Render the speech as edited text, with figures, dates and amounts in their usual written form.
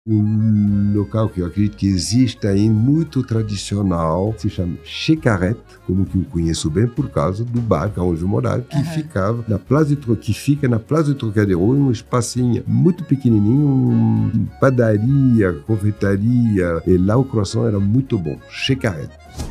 Um local que eu acredito que existe ainda, muito tradicional, se chama Xecaret, como que eu conheço bem por causa do bar onde eu morava, que ficava na Plaza que fica na Plaza do Trocadero, em um espacinho muito pequenininho, padaria, confeitaria, e lá o croissant era muito bom. Xecaret.